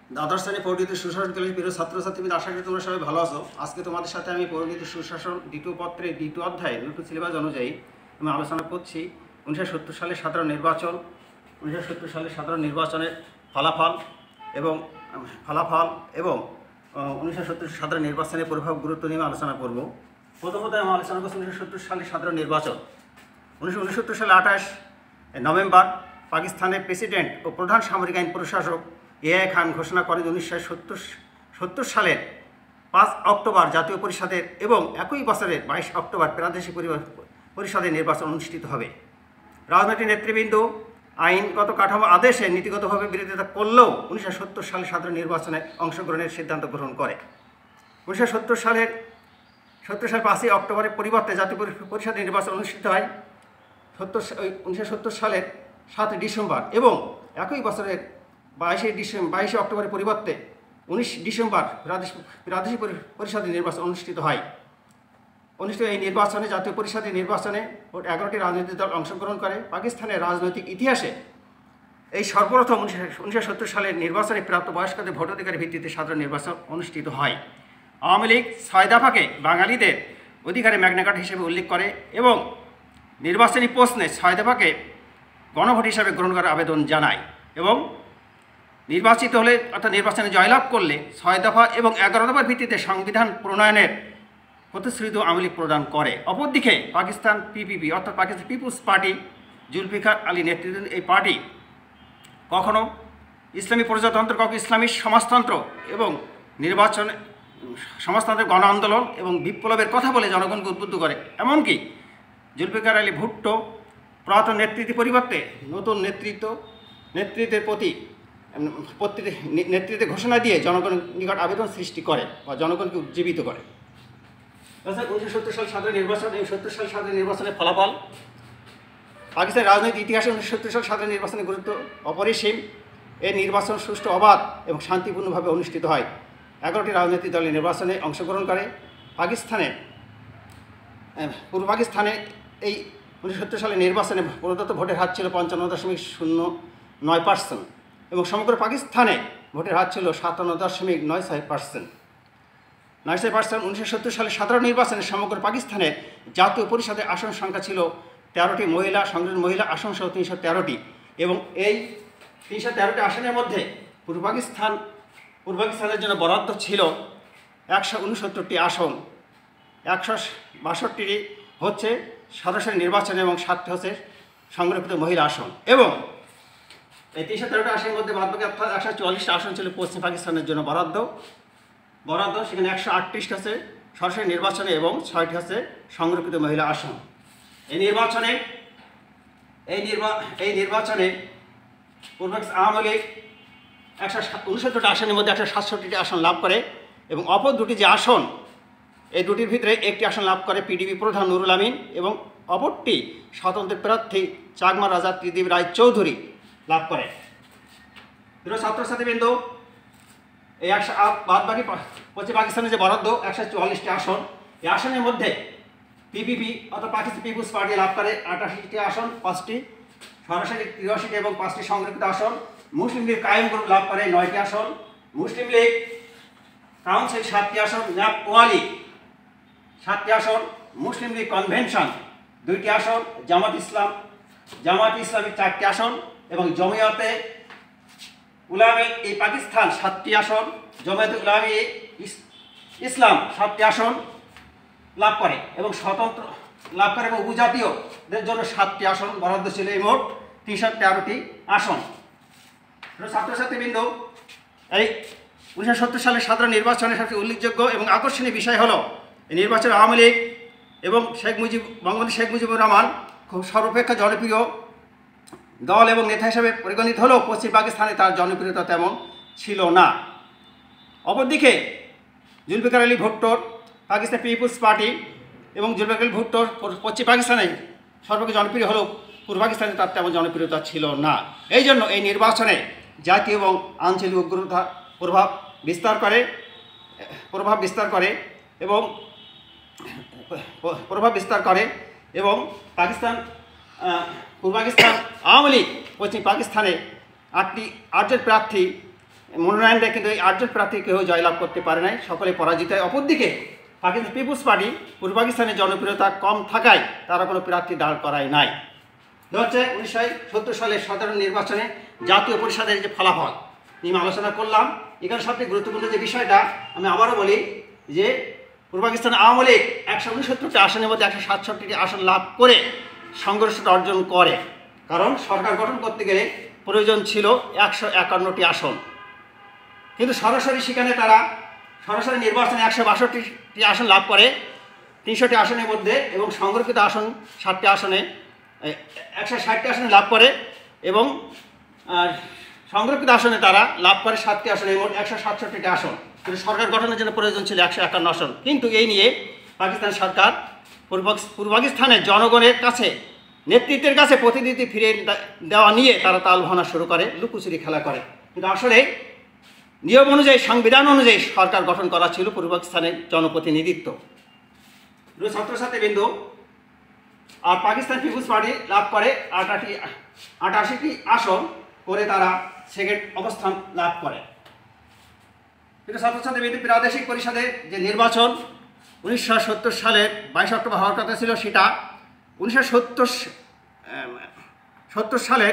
দ্বাদশ শ্রেণী পরিণীতি সুশাসন কলেজ প্রিয় ছাত্রছাত্রীদের আশা করি তোমরা সবাই ভালো আছো। আজকে তোমাদের সাথে আমি পরিণীতি সুশাসন দ্বিতীয় পত্রের দ্বিতীয় অধ্যায় নতুন সিলেবাস অনুযায়ী আমি আলোচনা করছি 1970 সালের সাধারণ নির্বাচন, 1970 সালের সাধারণ নির্বাচনের ফলাফল এবং 1970 সাধারণ নির্বাচনের প্রভাব গুরুত্ব নিয়ে আলোচনা করব। প্রথমত আমি আলোচনা করছি 1970 সালের সাধারণ নির্বাচন। 1969 সালে 28 নভেম্বর পাকিস্তানের প্রেসিডেন্ট ও প্রধান সামরিক আইন প্রশাসক এআই খান ঘোষণা করেন 1970 সালের 5 অক্টোবর জাতীয় পরিষদের এবং একই বছরের 22 অক্টোবর প্রাদেশিক পরিষদের নির্বাচন অনুষ্ঠিত হবে। রাজনৈতিক নেতৃবৃন্দ আইনগত কাঠামো আদেশে নীতিগতভাবে বিরোধিতা করলেও 1970 সালে সাধারণ নির্বাচনে অংশগ্রহণের সিদ্ধান্ত গ্রহণ করে। 1970 সালের 5ই অক্টোবরের পরিবর্তে জাতীয় পরিষদের নির্বাচন অনুষ্ঠিত হয় 1970 সালের 7 ডিসেম্বর এবং একই বছরের 22 অক্টোবরের পরিবর্তে 19 ডিসেম্বর প্রাদেশিক পরিষদের নির্বাচন অনুষ্ঠিত হয়। এই নির্বাচনে জাতীয় পরিষদের নির্বাচনে মোট 11টি রাজনৈতিক দল অংশগ্রহণ করে। পাকিস্তানের রাজনৈতিক ইতিহাসে এই সর্বপ্রথম 1970 সালের নির্বাচনে প্রাপ্তবয়স্কদের ভোটাধিকারের ভিত্তিতে সাধারণ নির্বাচন অনুষ্ঠিত হয়। আওয়ামী লীগ 6 দফাকে বাঙালিদের অধিকারের ম্যাগনা কার্টা হিসেবে উল্লেখ করে এবং নির্বাচনী প্রশ্নে 6 দফাকে গণভোট হিসাবে গ্রহণ করার আবেদন জানায় এবং নির্বাচিত হলে অর্থাৎ নির্বাচনে জয়লাভ করলে 6 দফা এবং 11 দফার ভিত্তিতে সংবিধান প্রণয়নের প্রতিশ্রুতি আওয়ামী লীগ প্রদান করে। অপরদিকে পাকিস্তান পিপিপি অর্থাৎ পাকিস্তান পিপুলস পার্টি জুলফিকার আলী নেতৃত্বাধীন এই পার্টি কখনো ইসলামী প্রজাতন্ত্র, কখনো ইসলামী সমাজতন্ত্র এবং নির্বাচনে সমাজতন্ত্রের গণ আন্দোলন এবং বিপ্লবের কথা বলে জনগণকে উদ্বুদ্ধ করে। এমনকি জুলফিকার আলী ভুট্টো পুরাতন নেতৃত্বের পরিবর্তে নতুন নেতৃত্বে ঘোষণা দিয়ে জনগণের নিকট আবেদন সৃষ্টি করে বা জনগণকে উজ্জীবিত করে। 1970 সাল সাধারণ নির্বাচন এবং 70 সাল সাধারণ নির্বাচনের ফলাফল। পাকিস্তানের রাজনৈতিক ইতিহাসে 1970 সাল সাধারণ নির্বাচনের গুরুত্ব অপরিসীম। এই নির্বাচন সুষ্ঠু, অবাধ এবং শান্তিপূর্ণভাবে অনুষ্ঠিত হয়। 11টি রাজনৈতিক দলের নির্বাচনে অংশগ্রহণ করে। পূর্ব পাকিস্তানে এই 1970 সালের নির্বাচনে প্রদত্ত ভোটের হার ছিল 55.09% এবং সমগ্র পাকিস্তানে ভোটের হার ছিল 57.96%। 1970 সালে সাধারণ নির্বাচনে সমগ্র পাকিস্তানের জাতীয় পরিষদের আসন সংখ্যা ছিল 13টি, সংরক্ষিত মহিলা আসন সহ 313টি এবং এই 313টি আসনের মধ্যে পূর্ব পাকিস্তানের জন্য বরাদ্দ ছিল 169টি আসন। 162টি হচ্ছে সরাসরি নির্বাচন এবং 7টি হচ্ছে সংরক্ষিত মহিলা আসন এবং এই 313টি আসনের মধ্যে বাদবাকি অর্থাৎ 144টি আসন ছিল পশ্চিম পাকিস্তানের জন্য বরাদ্দ। সেখানে 138টি হচ্ছে সরাসরি নির্বাচনে এবং 6টি হচ্ছে সংরক্ষিত মহিলা আসন। এই নির্বাচনে পূর্ব আওয়ামী লীগ 169টি আসনের মধ্যে 167টি আসন লাভ করে এবং অপর দুটি যে আসন, এই দুটির ভিতরে একটি আসন লাভ করে পিডিপি প্রধান নুরুল আমিন এবং অপরটি স্বতন্ত্র প্রার্থী চাকমা রাজা ত্রিদিব রায় চৌধুরী লাভ করে। প্রিয় ছাত্রছাত্রীবৃন্দ, এই বাদবাকি পশ্চিম পাকিস্তানের যে বরাদ্দ 144টি আসন, এই আসনের মধ্যে পিপিপি অর্থাৎ পাকিস্তান পিপুলস পার্টি লাভ করে 88টি আসন, 5টি সরাসরি 83টি এবং 5টি সংরক্ষিত আসন। মুসলিম লীগ কায়েম গ্রুপ লাভ করে 9টি আসন, মুসলিম লীগ কাউন্সিল 7টি আসন, ন্যাপ ওয়ালি 7টি আসন, মুসলিম লীগ কনভেনশন 2টি আসন, জামাত ইসলামী 4টি আসন এবং জমিয়তে উলামে এই পাকিস্তান 7টি আসন, জমিয়তে উলামে ইসলাম 7টি আসন লাভ করে এবং স্বতন্ত্র লাভ করে এবং উপজাতীয়দের জন্য 7টি আসন বরাদ্দ ছিল। এই মোট 313টি আসন। ছাত্রছাত্রীবৃন্দ, এই 1970 সালের সাধারণ নির্বাচনের সবচেয়ে উল্লেখযোগ্য এবং আকর্ষণীয় বিষয় হলো এই নির্বাচনে আওয়ামী লীগ এবং বঙ্গবন্ধু শেখ মুজিবুর রহমান খুব সর্বাপেক্ষা জনপ্রিয় দল এবং নেতা হিসেবে পরিগণিত হলেও পশ্চিম পাকিস্তানে তার জনপ্রিয়তা তেমন ছিল না। অপরদিকে জুলফিকার আলী ভুট্টোর পাকিস্তান পিপুলস পার্টি এবং জুলফিকার আলী ভুট্টোর পশ্চিম পাকিস্তানে সর্বাপেক্ষা জনপ্রিয় হলেও পূর্ব পাকিস্তানে তার তেমন জনপ্রিয়তা ছিল না। এই জন্য এই নির্বাচনে জাতীয় এবং আঞ্চলিক উগ্রতা প্রভাব বিস্তার করে এবং পূর্ব পাকিস্তান আওয়ামী লীগ পশ্চিম পাকিস্তানে 8জন প্রার্থী মনোনয়ন দেয়, কিন্তু এই 8জন প্রার্থী কেউ জয়লাভ করতে পারে নাই, সকলে পরাজিত হয়। অপরদিকে পাকিস্তান পিপুলস পার্টি পূর্ব পাকিস্তানের জনপ্রিয়তা কম থাকায় তারা কোনো প্রার্থী দাঁড় করায় নাই। হচ্ছে 1970 সালের সাধারণ নির্বাচনে জাতীয় পরিষদের যে ফলাফল নিয়ে আলোচনা করলাম। এখানে সবচেয়ে গুরুত্বপূর্ণ যে বিষয়টা আমি আবারও বলি যে পূর্ব পাকিস্তান আওয়ামী লীগ 169টি আসনের মধ্যে 167টি আসন লাভ করে সংঘর্ষটা অর্জন করে, কারণ সরকার গঠন করতে গেলে প্রয়োজন ছিল 151টি আসন, কিন্তু সরাসরি সেখানে তারা সরাসরি নির্বাচনে 162টি আসন লাভ করে 300টি আসনের মধ্যে, এবং সংরক্ষিত আসন 60টি আসনে 160টি আসনে লাভ করে, এবং সংরক্ষিত আসনে তারা লাভ করে 7টি আসনে, মোট 167টি আসন। কিন্তু সরকার গঠনের জন্য প্রয়োজন ছিল 151 আসন। কিন্তু এই নিয়ে পাকিস্তান সরকার পূর্ব পাকিস্তানের জনগণের কাছে নেতৃত্বের কাছে প্রতিনিধি ফিরে দেওয়া নিয়ে তারা তাল ভাঙা শুরু করে, লুকোচুরি খেলা করে। কিন্তু আসলে নিয়ম অনুযায়ী, সংবিধান অনুযায়ী সরকার গঠন করা ছিল পূর্ব পাকিস্তানের জনপ্রতিনিধিত্ব। ছাত্রছাত্রীবৃন্দ, আর পাকিস্তান পিপুলস পার্টি লাভ করে 88টি আসন করে তারা সেকেন্ড অবস্থান লাভ করে। কিন্তু ছাত্রছাত্রীবৃন্দ, প্রাদেশিক পরিষদের যে নির্বাচন 1970 সালের 22 অক্টোবর হওয়ার কথা ছিল, সেটা 1970 সালের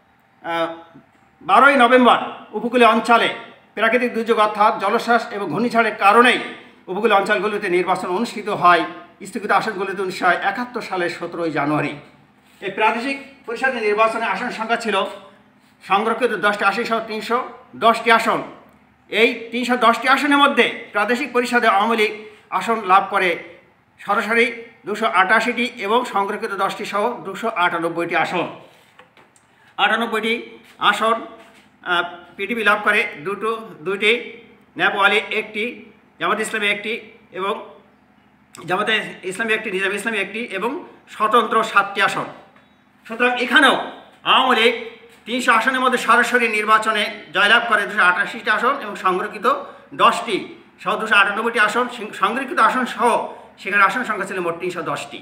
12ই নভেম্বর উপকূলীয় অঞ্চলে প্রাকৃতিক দুর্যোগ অর্থাৎ জলোচ্ছ্বাস এবং ঘূর্ণিঝড়ের কারণেই উপকূলীয় অঞ্চলগুলিতে নির্বাচন অনুষ্ঠিত হয়। স্থগিত আসনগুলিতে 1971 সালের 17ই জানুয়ারি। এই প্রাদেশিক পরিষদের নির্বাচনে আসন সংখ্যা ছিল সংরক্ষিত 10টি আসন সহ 310টি আসন। এই 310টি আসনের মধ্যে প্রাদেশিক পরিষদে আওয়ামী লীগ আসন লাভ করে সরাসরি 288টি এবং সংরক্ষিত 10টি সহ 298টি আসন। 98টি আসন পিডিপি লাভ করে দুটি, নেপালি একটি, জামাত ইসলামী একটি, এবং জামাতে ইসলামী একটি, নিজাম ইসলামী একটি, এবং স্বতন্ত্র 7টি আসন। সুতরাং এখানেও আওয়ামী লীগ 300 আসনের মধ্যে সরাসরি নির্বাচনে জয়লাভ করে 288টি আসন এবং সংরক্ষিত 10টি সহ 298টি আসন। সংরক্ষিত আসন সহ সেখানে আসন সংখ্যা ছিল মোট 310টি।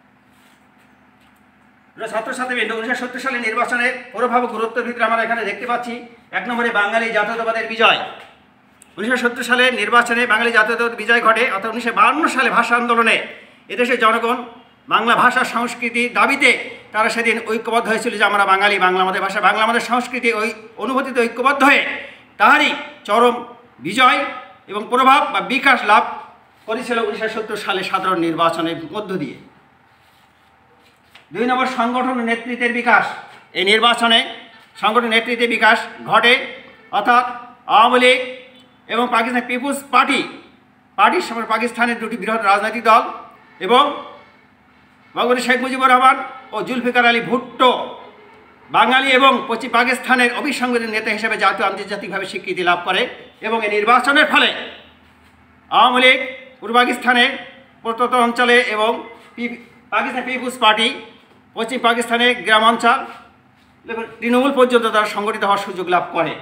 ছাত্রছাত্রীবৃন্দ, 1970 সালের নির্বাচনের প্রভাব গুরুত্বের ভিতরে আমরা এখানে দেখতে পাচ্ছি 1 নম্বরে বাঙালি জাতীয়তাবাদের বিজয়। 1970 সালের নির্বাচনে বাঙালি জাতীয়তাবাদ বিজয় ঘটে, অর্থাৎ 1952 সালে ভাষা আন্দোলনে এদেশের জনগণ বাংলা ভাষা সংস্কৃতি দাবিতে তারা সেদিন ঐক্যবদ্ধ হয়েছিল যে আমরা বাঙালি, বাংলা আমাদের ভাষা, বাংলা আমাদের সংস্কৃতি, ওই অনুভূতিতে ঐক্যবদ্ধ হয়ে তাহারই চরম বিজয় এবং প্রভাব বা বিকাশ লাভ করেছিল 1970 সালে সাধারণ নির্বাচনের মধ্য দিয়ে। 2 নম্বর সংগঠন নেতৃত্বের বিকাশ। এই নির্বাচনে সংগঠন নেতৃত্বের বিকাশ ঘটে, অর্থাৎ আওয়ামী লীগ এবং পাকিস্তান পিপুলস পার্টির সময় পাকিস্তানের দুটি বৃহৎ রাজনৈতিক দল এবং বঙ্গবন্ধু শেখ মুজিবুর রহমান ও জুলফিকার আলী ভুট্টো বাঙালি এবং পশ্চিম পাকিস্তানের অবিসংগঠিত নেতা হিসেবে জাতীয় আন্তর্জাতিকভাবে স্বীকৃতি লাভ করে। এবং এই নির্বাচনের ফলে আওয়ামী লীগ পূর্ব পাকিস্তানের প্রত্যন্ত অঞ্চলে এবং পাকিস্তান পিপুলস পার্টি পশ্চিম পাকিস্তানের গ্রামাঞ্চল এবং তৃণমূল পর্যন্ত তারা সংগঠিত হওয়ার সুযোগ লাভ করে।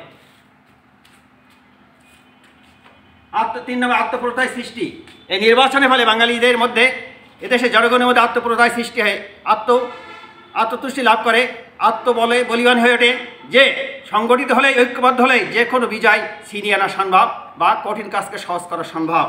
3 নম্বর আত্মপ্রত্যয় সৃষ্টি। এই নির্বাচনের ফলে বাঙালিদের মধ্যে, এদেশের জনগণের মধ্যে আত্মপ্রত্যয় সৃষ্টি হয়, আত্মতুষ্টি লাভ করে, আত্মবলে বলিবান হয়ে ওঠে যে সংগঠিত হলে, ঐক্যবদ্ধ হলে যে কোনো বিজয় ছিনিয়ে আনা সম্ভব বা কঠিন কাজকে সহজ করা সম্ভব।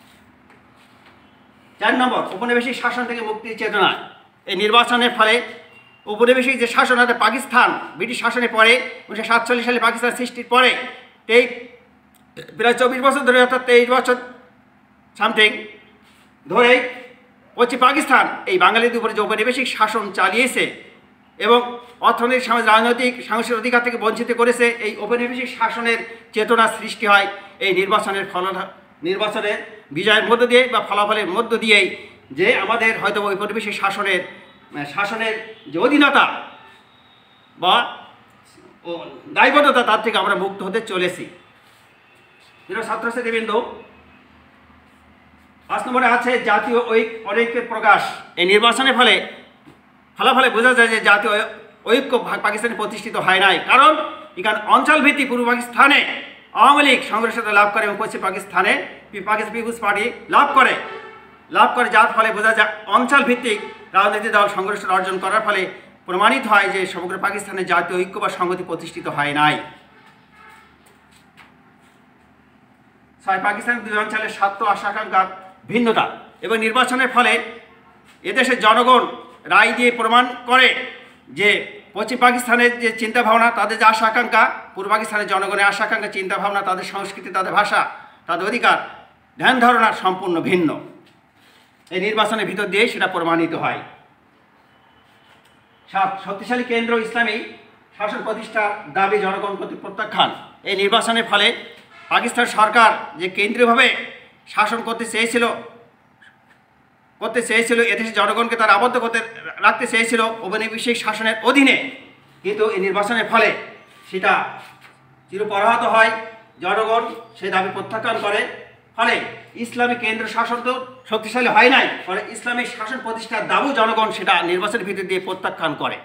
4 নম্বর উপনিবেশিক শাসন থেকে মুক্তির চেতনা। এই নির্বাচনের ফলে উপনিবেশিক যে শাসন, অর্থাৎ পাকিস্তান ব্রিটিশ শাসনের পরে 1947 সালে পাকিস্তান সৃষ্টির পরে প্রায় 24 বছর ধরে, অর্থাৎ 23 বছর সামথিং ধরেই পশ্চিম পাকিস্তান এই বাঙালিদের উপরে যে ঔপনিবেশিক শাসন চালিয়েছে এবং অর্থনৈতিক, সামাজিক, রাজনৈতিক, সাংস্কৃতিক অধিকার থেকে বঞ্চিত করেছে, এই ঔপনিবেশিক শাসনের চেতনা সৃষ্টি হয় এই নির্বাচনের বিজয়ের মধ্য দিয়ে বা ফলাফলের মধ্য দিয়েই, যে আমাদের হয়তো ঔপনিবেশিক শাসনের যে অধীনতা বা দায়বদ্ধতা, তার থেকে আমরা মুক্ত হতে চলেছি। ছাত্রছাত্রীবৃন্দ, 5 নম্বরে আছে জাতীয় ঐক্যের প্রকাশ। এই নির্বাচনের ফলাফলে বোঝা যায় যে জাতীয় ঐক্য পাকিস্তানে প্রতিষ্ঠিত হয় নাই, কারণ এখানে অঞ্চলভিত্তিক পূর্ব পাকিস্তানে আওয়ামী লীগ সংঘর্ষতা লাভ করে এবং পশ্চিম পাকিস্তানে পাকিস্তান পিপুলস পার্টি লাভ করে, যার ফলে বোঝা যায় অঞ্চলভিত্তিক রাজনৈতিক দল সংঘর্ষতা অর্জন করার ফলে প্রমাণিত হয় যে সমগ্র পাকিস্তানের জাতীয় ঐক্য বা সংহতি প্রতিষ্ঠিত হয় নাই। ছয় পাকিস্তানের দুই অঞ্চলের স্বার্থ আশা আকাঙ্ক্ষার ভিন্নতা এবং নির্বাচনের ফলে এদেশের জনগণ রায় দিয়ে প্রমাণ করে যে পশ্চিম পাকিস্তানের যে চিন্তাভাবনা, তাদের যে আশা আকাঙ্ক্ষা, পূর্ব পাকিস্তানের জনগণের আশা আকাঙ্ক্ষা, চিন্তাভাবনা, তাদের সংস্কৃতি, তাদের ভাষা, তাদের অধিকার, ধ্যান ধারণা সম্পূর্ণ ভিন্ন। এই নির্বাচনের ভিতর দিয়ে সেটা প্রমাণিত হয়। শক্তিশালী কেন্দ্র ইসলামী শাসন প্রতিষ্ঠার দাবি জনগণ কর্তৃক প্রত্যাখ্যান। এই নির্বাচনের ফলে পাকিস্তান সরকার যে কেন্দ্রীয়ভাবে শাসন করতে চেয়েছিল এদেশের জনগণকে তারা আবদ্ধ রাখতে চেয়েছিল ঔপনিবেশিক শাসনের অধীনে, কিন্তু এই নির্বাচনের ফলে সেটা চিরপরাহত হয়। জনগণ সেই দাবি প্রত্যাখ্যান করে, ফলে ইসলামী কেন্দ্র শাসন তো শক্তিশালী হয় নাই, ফলে ইসলামী শাসন প্রতিষ্ঠার দাবি জনগণ সেটা নির্বাচনের ভিতর দিয়ে প্রত্যাখ্যান করে।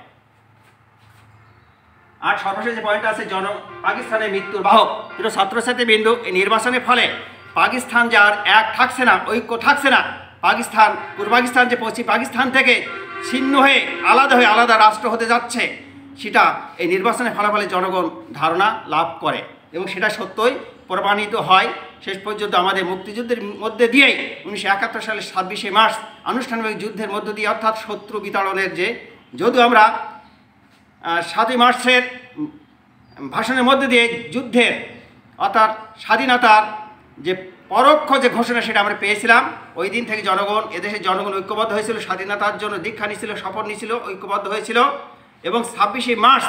আর সর্বশেষ যে পয়েন্ট আছে, পাকিস্তানের মৃত্যুর বাহক কিন্তু ছাত্রছাত্রী বিন্দু, এই নির্বাচনের ফলে পাকিস্তান যে আর এক থাকছে না, ঐক্য থাকছে না। পূর্ব পাকিস্তান যে পশ্চিম পাকিস্তান থেকে ছিন্ন হয়ে আলাদা রাষ্ট্র হতে যাচ্ছে, সেটা এই নির্বাচনের ফলাফলে জনগণ ধারণা লাভ করে এবং সেটা সত্যই প্রমাণিত হয়। শেষ পর্যন্ত আমাদের মুক্তিযুদ্ধের মধ্যে দিয়েই 1971 সালের 26শে মার্চ আনুষ্ঠানিক যুদ্ধের মধ্য দিয়ে, অর্থাৎ শত্রু বিতাড়নের যদিও আমরা 7ই মার্চের ভাষণের মধ্যে দিয়ে যুদ্ধের অর্থাৎ স্বাধীনতার যে পরোক্ষ যে ঘোষণা সেটা আমরা পেয়েছিলাম। ওই দিন থেকে এদেশের জনগণ ঐক্যবদ্ধ হয়েছিল, স্বাধীনতার জন্য দীক্ষা নিয়েছিল, শপথ নিয়েছিল, ঐক্যবদ্ধ হয়েছিল এবং 26শে মার্চ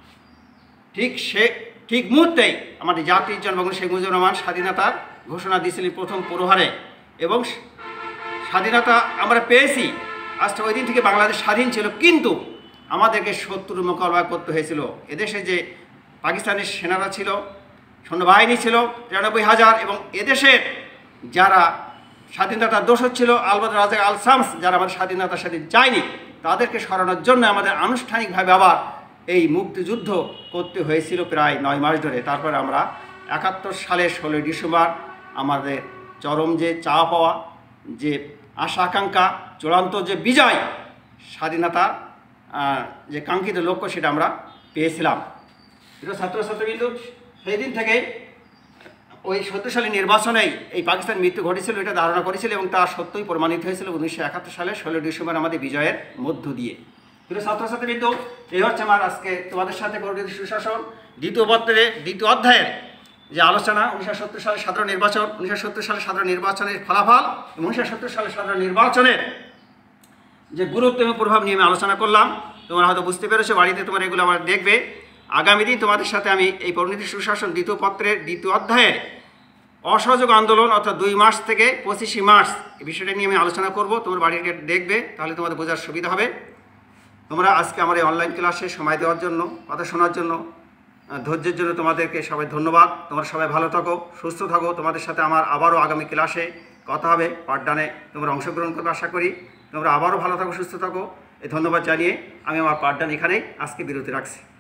ঠিক মুহূর্তেই আমাদের জাতির জনক শেখ মুজিবুর রহমান স্বাধীনতার ঘোষণা দিয়েছিলেন প্রথম প্রহরে এবং স্বাধীনতা আমরা পেয়েছি। আজকে ওই দিন থেকে বাংলাদেশ স্বাধীন ছিল, কিন্তু আমাদেরকে শত্রুর মোকাবিলা করতে হয়েছিল। এদেশে যে পাকিস্তানের সেনারা ছিল, সৈন্যবাহিনী ছিল 93,000 এবং এদেশের যারা স্বাধীনতার দোষর ছিল, আলবদর রাজা আল শামস, যারা আমাদের স্বাধীনতার সাথে যায়নি, তাদেরকে সরানোর জন্য আমাদের আনুষ্ঠানিকভাবে আবার এই মুক্তিযুদ্ধ করতে হয়েছিল প্রায় 9 মাস ধরে। তারপরে আমরা 71 সালের 16 ডিসেম্বর আমাদের চরম যে চাওয়া পাওয়া, যে আশা আকাঙ্ক্ষা, চূড়ান্ত যে বিজয়, স্বাধীনতা যে কাঙ্ক্ষিত লক্ষ্য, সেটা আমরা পেয়েছিলাম। এটা ছাত্রছাত্রীবৃন্দ, সেই দিন থেকে ওই 70 সালের নির্বাচনেই এই পাকিস্তান মৃত্যু ঘটেছিল এটা ধারণা করেছিল এবং তা সত্যই প্রমাণিত হয়েছিল 1971 সালের 16 ডিসেম্বর আমাদের বিজয়ের মধ্য দিয়ে। কিন্তু ছাত্রছাত্রীবৃন্দ, এই হচ্ছে আমার আজকে তোমাদের সাথে পরবর্তী সুশাসন দ্বিতীয় পত্রের দ্বিতীয় অধ্যায়ের যে আলোচনা। 1970 সালের সাধারণ নির্বাচন, 1970 সালের সাধারণ নির্বাচনের ফলাফল এবং 1970 সালের সাধারণ নির্বাচনের যে গুরুত্ব এবং প্রভাব নিয়ে আমি আলোচনা করলাম। তোমরা হয়তো বুঝতে পেরেছো, বাড়িতে তোমরা এগুলো আবার দেখবে। আগামী দিন তোমাদের সাথে আমি এই পরিণতি সুশাসন দ্বিতীয় পত্রের দ্বিতীয় অধ্যায়ের অসহযোগ আন্দোলন অর্থাৎ 2 মার্চ থেকে 25শে মার্চ এই বিষয়টা নিয়ে আমি আলোচনা করব। তোমরা বাড়িতে দেখবে, তাহলে তোমাদের বোঝার সুবিধা হবে। তোমরা আজকে আমার এই অনলাইন ক্লাসে সময় দেওয়ার জন্য, কথা শোনার জন্য, ধৈর্যের জন্য তোমাদেরকে সবাই ধন্যবাদ। তোমরা সবাই ভালো থাকো, সুস্থ থাকো। তোমাদের সাথে আমার আবারও আগামী ক্লাসে কথা হবে, পাঠদানে তোমরা অংশগ্রহণ করবে আশা করি। তোমরা আবারও ভালো থাকো, সুস্থ থাকো। এই ধন্যবাদ জানিয়ে আমি আমার পাঠদান এখানেই আজকে বিরতি রাখছি।